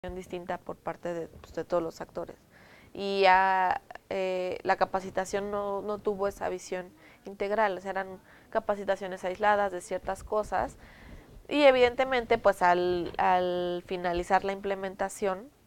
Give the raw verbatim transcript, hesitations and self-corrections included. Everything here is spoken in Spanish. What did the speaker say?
distinta por parte de, pues, de todos los actores. Y ya eh, la capacitación no, no tuvo esa visión integral, o sea, eran capacitaciones aisladas de ciertas cosas y evidentemente pues al, al finalizar la implementación